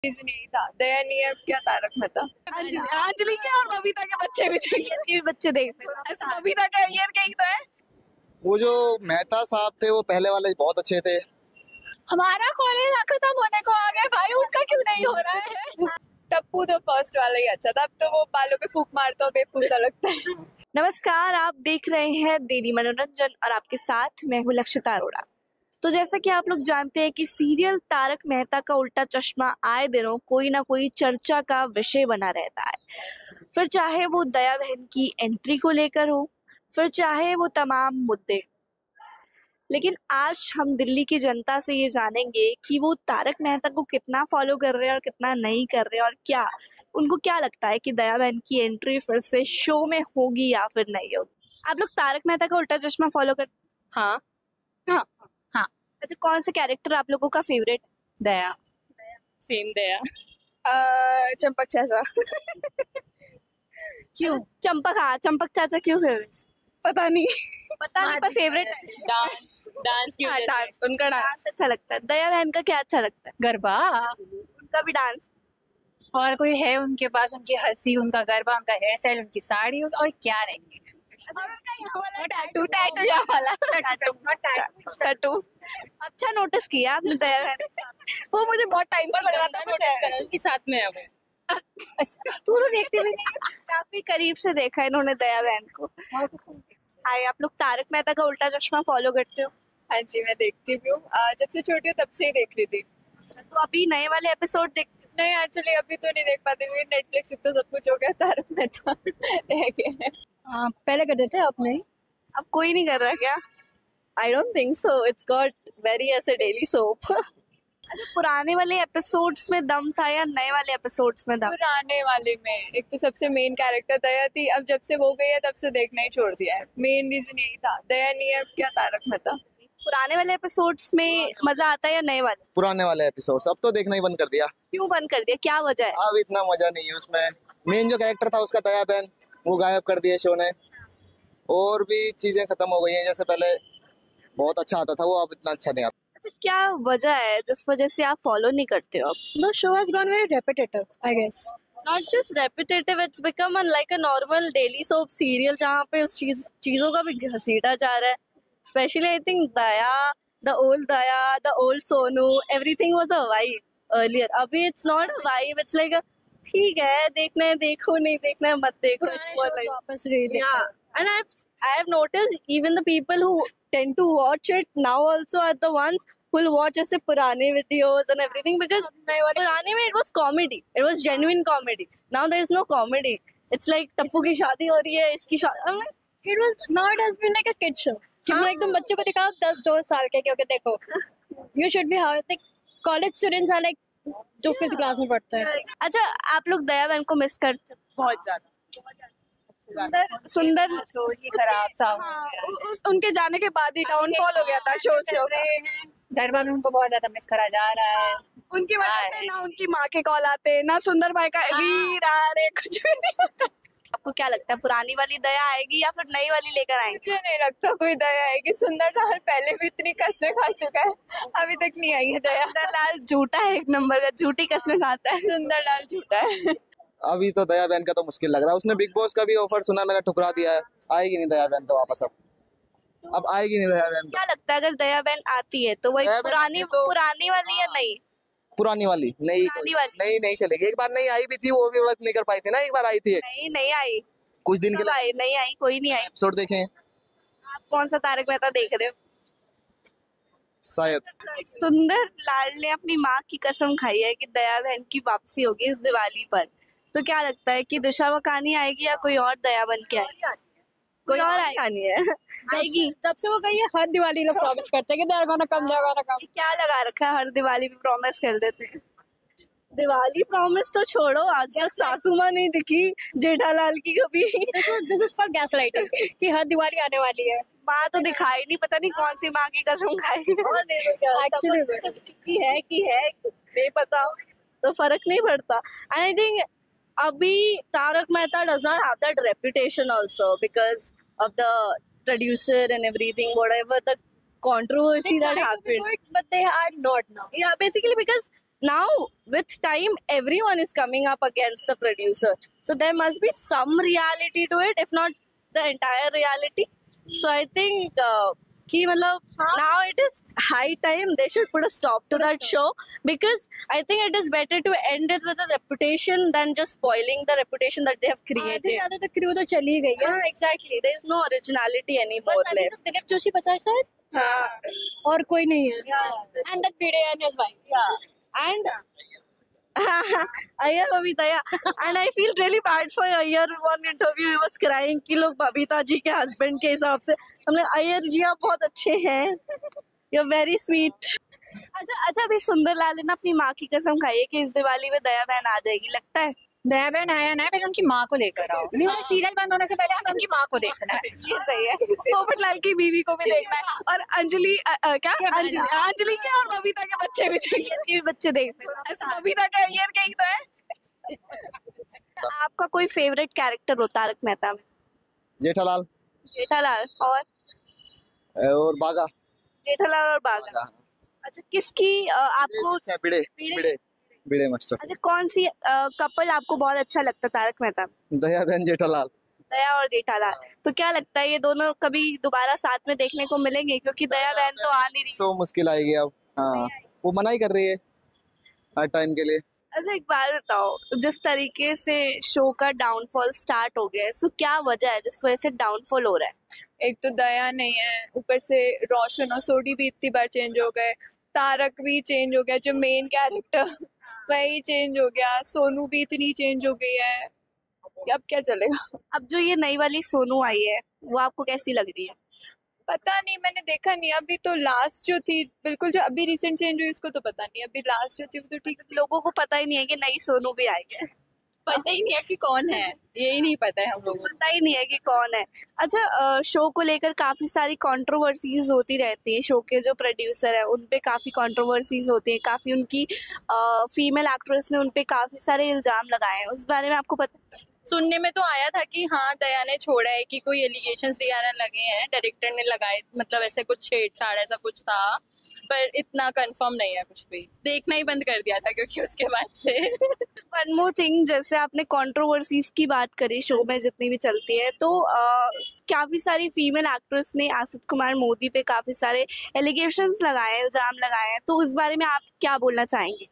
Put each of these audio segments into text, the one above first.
Reason यही था, दया नहीं है अब क्या तारक मेहता। अंजलि के और बबीता के बच्चे भी देखे, बच्चे देखते हैं। ऐसा बबीता का ईयर कहीं तो है। वो जो मेहता साहब थे वो पहले वाले बहुत अच्छे थे। हमारा कॉलेज खत्म होने को आ गया भाई, उनका क्यों नहीं हो रहा है। टप्पू तो फर्स्ट वाला ही अच्छा था, अब तो वो बालों पे फूंक मारता हो बेवकूफ सा लगता है। नमस्कार, आप देख रहे हैं डेली मनोरंजन और आपके साथ मैं हूँ लक्षिता अरोड़ा। तो जैसा कि आप लोग जानते हैं कि सीरियल तारक मेहता का उल्टा चश्मा आए दिनों कोई ना कोई चर्चा का विषय बना रहता है। फिर चाहे वो दया बहन की एंट्री को लेकर हो, फिर चाहे वो तमाम मुद्दे। लेकिन आज हम दिल्ली की जनता से ये जानेंगे कि वो तारक मेहता को कितना फॉलो कर रहे हैं और कितना नहीं कर रहे हैं, और क्या उनको क्या लगता है कि दया बहन की एंट्री फिर से शो में होगी या फिर नहीं होगी। आप लोग तारक मेहता का उल्टा चश्मा फॉलो कर? हाँ हाँ हाँ। अच्छा, कौन सा कैरेक्टर आप लोगों का फेवरेट? दया। सेम दया। चंपक चाचा। क्यों चंपक? हाँ, चंपक चाचा क्यों फेवरेट? पता नहीं पर फेवरेट डांस की हाँ, वजह से। डांस, उनका डांस अच्छा लगता है। दया बहन का क्या अच्छा लगता है? गरबा। उनका भी डांस। और कोई है उनके पास? उनकी हंसी, उनका गरबा, उनका हेयर स्टाइल, उनकी साड़ी, और क्या नहीं है। और उनका यहाँ वाला टैटू यहाँ वाला टैटू अच्छा नोटिस किया आपने दया बहन। वो मुझे बहुत टाइम से लग रहा था कुछ है उनके साथ में है वो। तू तो देखती भी नहीं है। काफी करीब से देखा इन्होंने दया बहन को। हाय, आप लोग तारक मेहता का उल्टा चश्मा फॉलो करते हो? हाँ जी, मैं देखती भी हूँ, जब से छोटी हूँ तब से ही देख रही थी। तो अभी नए वाले एपिसोड देख? नहीं, एक्चुअली अभी तो नहीं देख पाती क्योंकि नेटफ्लिक्स इतना सब कुछ हो गया, तारक मेहता रह गया है। पहले करते थे, अब नहीं। अब कोई नहीं कर रहा क्या? I don't think so, it's got very as a daily soap. अच्छा, पुराने वाले एपिसोड्स में दम था या नए वाले एपिसोड्स में दम? पुराने वाले में एक तो सबसे मेन कैरेक्टर दया थी, अब जब से वो गई है तब से देखना ही छोड़ दिया है। मेन रीजन यही था, दया नहीं है अब क्या तारक मेहता। पुराने वाले एपिसोड्स में मजा आता है या नए वाले? पुराने वाले एपिसोड अब तो देखना ही बंद कर दिया। क्यों बंद कर दिया, क्या वजह है? अब इतना मजा नहीं है उसमें। मेन जो कैरेक्टर था उसका दया बहन, वो गायब कर दिया शो ने। और भी चीजें खत्म हो गई हैं, जैसे पहले बहुत अच्छा आता था वो अब इतना अच्छा नहीं आता। अच्छा, क्या वजह है जिस वजह से आप फॉलो नहीं करते हो? The show has gone very repetitive, I guess. Not just repetitive, it's become like a normal daily soap serial जहाँ पे उस चीजों का भी घसीटा जा रहा है। Especially I think Daya, the old Sonu, everything was a vibe earlier. अभी it's not a vibe, it's like a ठीक है, देखना है देखो, नहीं देखना है मत देखो। It's more like वापस read yeah, and I have noticed even the people who tend to watch it now also are the ones who will watch ऐसे पुराने videos and everything, because पुराने में it was comedy, it was genuine comedy. Now there is no comedy. It's like Tappu की शादी हो रही है, इसकी शादी। Now it has been like a kid show. कि हाँ। एकदम बच्चों को दिखाओ 10-2 साल के, क्योंकि देखो you should be how like college students are like जो 5th क्लास में पढ़ते हैं। अच्छा, आप लोग दया बहन को मिस करते? बहुत ज्यादा। सुंदर खराब सा। उनके जाने के बाद ही डाउनफॉल हो गया था शो से। गरबा में उनको बहुत ज्यादा मिस करा जा रहा है। उनकी वजह से ना उनकी माँ के कॉल आते, ना सुंदर भाई का वीर आ रे, कुछ भी नहीं होता। आपको क्या लगता है, पुरानी वाली दया आएगी या फिर नई वाली लेकर आएंगे? मुझे नहीं लगता कोई दया आएगी। सुंदर लाल पहले भी इतनी कसमें खा चुका है, अभी तक नहीं आई है दया। सुंदर लाल झूठा है, एक नंबर का झूठी कसमें खाता है। सुंदर लाल झूठा है। अभी तो दया बहन का तो मुश्किल लग रहा है। उसने बिग बॉस का भी ऑफर सुना, मैंने ठुकरा दिया है। आएगी नहीं दया बहन तो वापस। अब आएगी नहीं दया बहन। क्या लगता है अगर दया बहन आती है तो वही पुरानी वाली या नहीं? पुरानी वाली नहीं चलेगी। एक बार नहीं आई भी थी, वो भी वर्क नहीं कर पाई थी ना। एक बार आई थी, नहीं आई कुछ दिन के लिए नहीं आई, कोई नहीं आई। एपिसोड देखे? आप कौन सा तारक मेहता देख रहे हो? शायद। सुंदर लाल ने अपनी माँ की कसम खाई है कि दया बहन की वापसी होगी इस दिवाली पर। तो क्या लगता है कि दिशा मकानी आएगी या कोई और दया बन के आएगी? कोई और आएगी है? आएगी। जब से वो गई है हर दिवाली लोग प्रॉमिस करते हैं कि दया गाना कम। क्या लगा रखा है, हर दिवाली पे प्रॉमिस कर देते हैं। दिवाली प्रॉमिस तो छोड़ो, आज तक सासू माँ नहीं दिखी जेठालाल की कभी। दिस इज फॉर गैसलाइटिंग कि हर दिवाली आने वाली है। माँ तो दिखाई नहीं, पता नहीं कौन सी माँ की कसम खाई। एक्चुअली है कि है कुछ नहीं पता, तो फर्क नहीं पड़ता। आई थिंक अभी Tarak Mehta does not have that reputation also because of the producer and everything, whatever the controversy that happened. But they are not now. Yeah, basically because now with time everyone is coming up against the producer, so there must be some reality to it, if not the entire reality. So I think कि मतलब now it is high time they should put a stop to that show, because I think it is better to end it with a reputation than just spoiling the reputation that they have created. ज़्यादा तो crew तो चली गई है. Yeah, exactly. There is no originality anymore बस अभी left. तो दिलीप जोशी बचा है शायद. हाँ. और कोई नहीं है. Yeah. And that Bide and his wife. Yeah. And Ayyar Babita, yeah. And I feel really bad for Ayyar. One interview he was crying कि लोग बबीता जी के हस्बैंड के हिसाब से. हमने अय्यर जी आप बहुत अच्छे हैं. You're very sweet. अच्छा अभी सुंदरलाल ने अपनी माँ की कसम खाई है कि इस दिवाली में दया बहन आ जाएगी, लगता है? दया बहन आया ना, पहले उनकी माँ को लेकर आओ. नहीं, हमें सीरियल बंद होने से पहले हमें उनकी माँ को देखना है. ये सही है. पोपटलाल की बीवी को भी देखना है, और अंजलि क्या अंजलि के और बबीता के बच्चे भी देखने हैं. बच्चे देखते हैं. ऐसा बबीता का अय्यर कहीं तो है. आपका कोई फेवरेट कैरेक्टर हो तारक मेहता में? जेठालाल जेठालाल और बागा. जेठालाल और बागा. अच्छा किसकी आपको अच्छा भिड़े मास्टर. अच्छा कौन सी कपल आपको बहुत अच्छा लगता है तारक मेहता में? दया बहन जेठालाल. दया और जेठालाल. तो क्या लगता है ये दोनों कभी दोबारा साथ में देखने को मिलेंगे, क्योंकि दया बहन तो आ नहीं रही. सो मुश्किल आएगी अब. हाँ वो मना ही कर रही है हर टाइम के लिए. अच्छा एक बात बताओ, जिस तरीके से शो का डाउनफॉल स्टार्ट हो गया है, सो क्या वजह है जिस वजह से डाउनफॉल हो रहा है? एक तो दया नहीं है, ऊपर से रोशन और सोडी भी इतनी बार चेंज हो गए, तारक भी चेंज हो गया, जो मेन कैरेक्टर वही चेंज हो गया, सोनू भी इतनी चेंज हो गई है, अब क्या चलेगा. अब जो ये नई वाली सोनू आई है वो आपको कैसी लग रही है? पता नहीं, मैंने देखा नहीं. अभी तो लास्ट जो थी बिल्कुल, जो अभी रिसेंट चेंज हुई उसको तो पता नहीं. अभी लास्ट जो थी वो तो ठीक. लोगों को पता ही नहीं है कि नई सोनू भी आई है. पता ही नहीं है कि कौन है, यही नहीं पता है हम लोगों को. पता ही नहीं है कि कौन है. अच्छा शो को लेकर काफी सारी कंट्रोवर्सीज होती रहती है. शो के जो प्रोड्यूसर है उन पे काफी कंट्रोवर्सीज होती है, काफी उनकी फीमेल एक्ट्रेस ने उन पे काफी सारे इल्जाम लगाए हैं. उस बारे में आपको पता? सुनने में तो आया था कि हाँ दया ने छोड़ा है, कि कोई एलिगेशंस वगैरह लगे हैं, डायरेक्टर ने लगाए, मतलब ऐसे कुछ छेड़छाड़ ऐसा कुछ था, पर इतना कंफर्म नहीं है कुछ भी. देखना ही बंद कर दिया था क्योंकि उसके बाद से. वन मोर थिंग, जैसे आपने कंट्रोवर्सीज की बात करी शो में जितनी भी चलती है, तो काफी सारी फीमेल एक्ट्रेस ने आसिफ कुमार मोदी पे काफी सारे एलिगेशंस लगाए हैं, इल्जाम लगाए हैं, तो उस बारे में आप क्या बोलना चाहेंगे?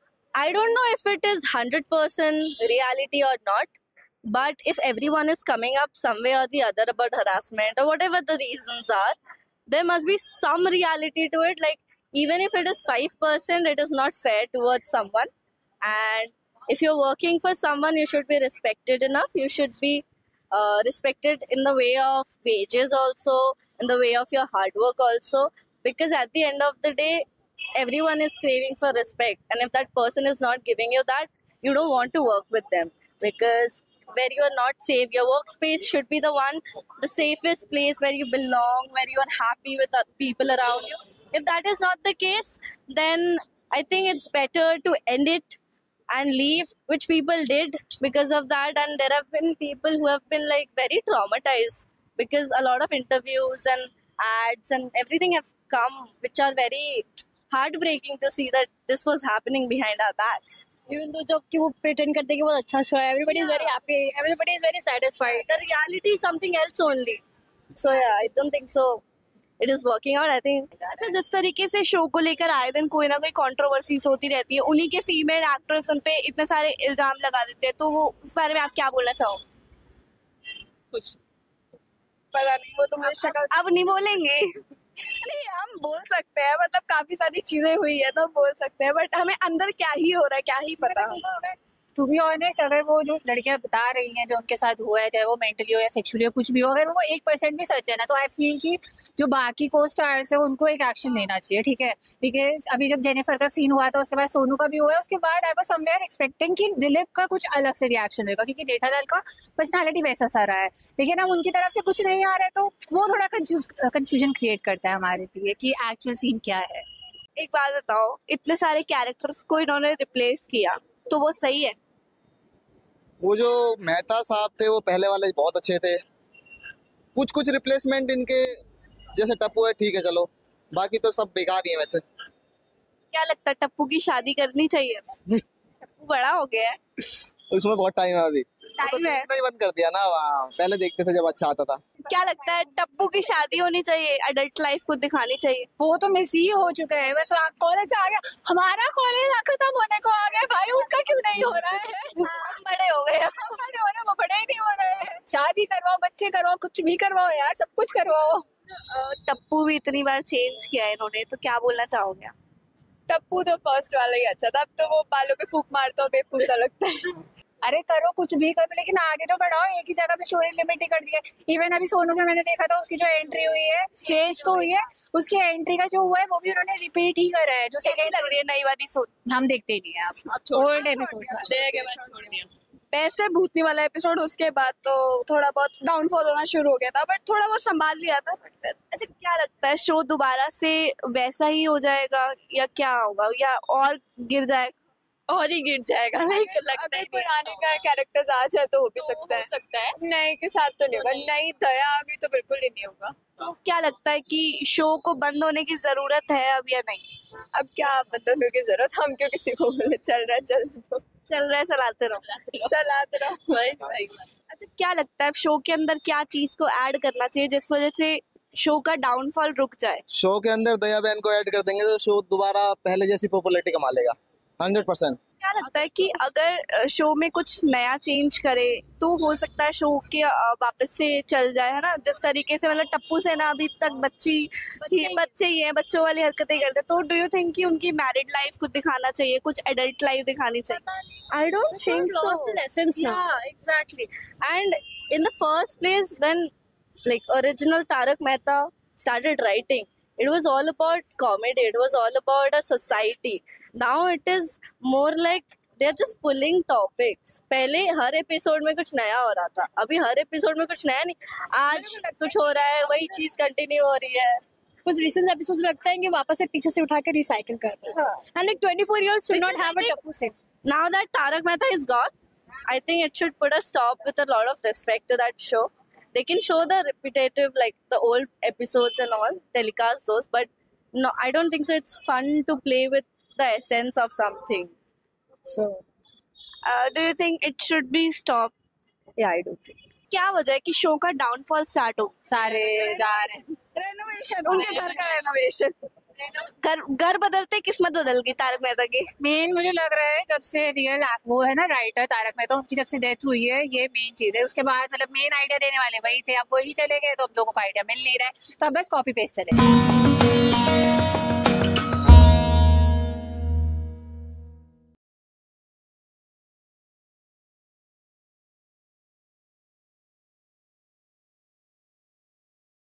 I don't know if it is 100% reality or not, but if everyone is coming up some way or the other about harassment or whatever the reasons are, there must be some reality to it. Like even if it is 5%, it is not fair towards someone. And if you're working for someone, you should be respected enough. You should be respected in the way of wages also, in the way of your hard work also, because at the end of the day, everyone is craving for respect, and if that person is not giving you that, you don't want to work with them, because where you are not safe, your workspace should be the safest place where you belong, where you are happy with the people around you. If that is not the case, then I think it's better to end it and leave, which people did because of that. And there have been people who have been like very traumatized, because a lot of interviews and ads and everything have come which are very heartbreaking to see that this was happening behind our backs. Even though जब कि वो pretend करते हैं कि बहुत अच्छा show है, everybody is very happy, everybody is very satisfied. The reality is something else only. So yeah, I don't think so it is working out. I think अच्छा, जिस तरीके से शो को लेकर आए दिन कोई ना कोई कंट्रोवर्सीज होती रहती है, उन्हीं के फीमेल एक्ट्रेस उन पे इतने सारे इल्जाम लगा देते हैं, तो वो उस बारे में आप क्या बोलना चाहोगे? कुछ पता नहीं, वो तो मुझे शक्ल अब नहीं बोलेंगे. नहीं, हम बोल सकते हैं, मतलब काफी सारी चीजें हुई है तो बोल सकते हैं, बट हमें अंदर क्या ही हो रहा है क्या ही पता. टू बी ऑनेस्ट, अगर वो जो लड़कियां बता रही हैं जो उनके साथ हुआ है, चाहे वो मेंटली हो या सेक्सुअली हो, कुछ भी हो, अगर वो 1% भी सच है ना, तो आई फील कि जो बाकी को स्टार्स है उनको एक एक्शन लेना चाहिए. ठीक है, बिकॉज अभी जब जेनिफर का सीन हुआ था, उसके बाद सोनू का भी हुआ है, उसके बाद आई वाज समवेयर एक्सपेक्टिंग कि दिलीप का कुछ अलग से रिएक्शन होगा, क्योंकि जेठालाल का पर्सनैलिटी वैसा सा रहा है, लेकिन अब उनकी तरफ से कुछ नहीं आ रहा है, तो वो थोड़ा कंफ्यूजन क्रिएट करता है हमारे लिए कि एक्चुअल सीन क्या है. एक बात बताओ, इतने सारे कैरेक्टर्स को इन्होंने रिप्लेस किया, तो वो सही है? वो जो मेहता साहब थे वो पहले वाले बहुत अच्छे थे. कुछ रिप्लेसमेंट इनके जैसे टप्पू है, ठीक है चलो, बाकी तो सब बेकार ही है वैसे. क्या लगता है टप्पू की शादी करनी चाहिए? टप्पू बड़ा हो गया है, उसमें बहुत टाइम है अभी, टाइम है। नहीं बंद कर दिया ना, वहाँ पहले देखते थे जब अच्छा आता था। क्या लगता है टप्पू की शादी होनी चाहिए, अडल्ट लाइफ को दिखानी चाहिए? वो तो मिस ही हो चुका है, बस कॉलेज से आ गया, हमारा कॉलेज खत्म होने को आ गया भाई, उनका क्यों नहीं हो रहा है? हम बड़े हो गए अब। हम बड़े हो रहे हैं, वो बड़े ही नहीं हो रहे हैं। शादी करवाओ, बच्चे करवाओ, कुछ भी करवाओ यार, सब कुछ करवाओ। टप्पू भी इतनी बार चेंज किया है इन्होंने, तो क्या बोलना चाहोगे आप? टप्पू तो फर्स्ट वाला ही अच्छा था, अब तो वो बालों पे फूक मारता हो बेवकूफ सा लगता है। अरे करो, कुछ भी करो, लेकिन आगे तो बढ़ाओ। एक ही जगह पे स्टोरी लिमिट ही कर दिया। इवन अभी सोनू में मैंने देखा था, उसकी जो एंट्री हुई है, चेंज तो हुई है, उसकी एंट्री का जो हुआ है वो भी उन्होंने रिपीट ही करा है। जो कैसी लग रही है नई वाली सोनू? हम देखते ही नहीं है, आप ओल्ड एपिसोड। बेस्ट है भूतनी वाला एपिसोड, उसके बाद तो थोड़ा बहुत डाउनफॉल होना शुरू हो गया था, बट थोड़ा बहुत संभाल लिया था। अच्छा, क्या लगता है शो दोबारा से वैसा ही हो जाएगा या क्या होगा, या और गिर जाएगा? और ही गिर जाएगा, नहीं लगता है। पुराने का कैरेक्टर्स आ जाए तो हो भी सकता है, नए के साथ तो नहीं होगा। नई दया आ गई तो बिल्कुल ही नहीं होगा। तो क्या लगता है कि शो को बंद होने की जरूरत है अब या नहीं? अब क्या बंदों की जरूरत, हम क्यों किसी को बोले, चल रहा है चलाते रहो। चलाते रहो भाई। अच्छा, क्या लगता है शो के अंदर क्या चीज को ऐड करना चाहिए जिस वजह से शो का डाउनफॉल रुक जाए? शो के अंदर दया बहन को ऐड कर देंगे तो शो दोबारा पहले जैसी पॉपुलैरिटी कमा लेगा 100%। क्या लगता है कि अगर शो में कुछ नया चेंज करे तो हो सकता है शो के वापस से चल जाए, है ना? जिस तरीके से मतलब टप्पू से ना अभी तक बच्चे ही हैं, बच्चों वाली हरकतें करते, तो डू यू थिंक कि उनकी मैरिड लाइफ को दिखाना चाहिए, कुछ एडल्ट लाइफ दिखानी चाहिए? I don't think so. Exactly. And in the first place when like original Tarak Mehta started writing, it was all about comedy, it was all about a society. Now it is more like they are just pulling topics. पहले हर episode में कुछ नया हो रहा था, अभी हर episode में कुछ नया नहीं, आज कुछ हो रहा है, वही चीज कंटिन्यू हो रही है। कुछ रिसेंट एपिसोड्स लगता है कि वापस से पीछे से उठा के रिसाइकिल कर रहे हैं, and like 24 years should not have a Tappu से। Now that Tarak Mehta is gone, I think it should put a stop with a lot of respect to that show. They can show the repetitive, like the old episodes and all, telecast those, but no, I don't think so. It's fun to play with the essence of something. So, do you think it should be stopped? Yeah, I do think। क्या वजह है कि show का downfall start हो? सारे जा रहे हैं रेनोवेशन, उनके घर का रेनोवेशन। घर बदलते किस्मत बदल गई तारक मेहता की। मेन मुझे लग रहा है जब से रियल वो है ना राइटर तारक मेहता, उनकी जब से डेथ हुई है, ये मेन चीज है। उसके बाद मतलब मेन आइडिया देने वाले वही थे, अब वही चले गए तो अब लोगों को आइडिया मिल नहीं रहा है, तो अब बस कॉपी पेस्ट चले।